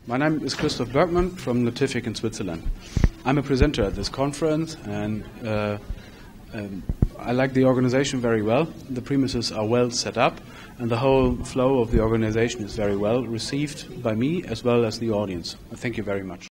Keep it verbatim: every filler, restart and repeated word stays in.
My name is Christoph Bergmann from Natific in Switzerland. I'm a presenter at this conference, and uh, um, I like the organization very well. The premises are well set up, and the whole flow of the organization is very well received by me as well as the audience. Thank you very much.